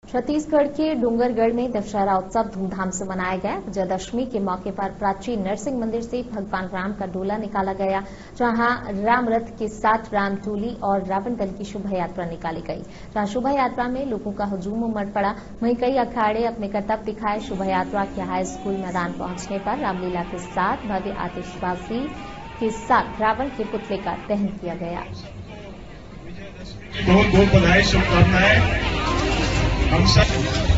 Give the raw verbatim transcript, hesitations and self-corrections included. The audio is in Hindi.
छत्तीसगढ़ के डूंगरगढ़ में दशहरा उत्सव धूमधाम से मनाया गया। विजयादशमी के मौके पर प्राचीन नरसिंह मंदिर से भगवान राम का डोला निकाला गया, जहां राम रथ के साथ राम टोली और रावण दल की शोभा यात्रा निकाली गई। जहां शोभा यात्रा में लोगों का हुजूम उमड़ पड़ा। वहीं कई अखाड़े अपने करतब दिखाए। शोभा यात्रा के हाई स्कूल मैदान पहुंचने पर रामलीला के साथ भव्य आतिशबाजी के साथ रावण के पुतले का दहन किया गया। बहुत बहुत बधाई, शुभकामनाएं हम सब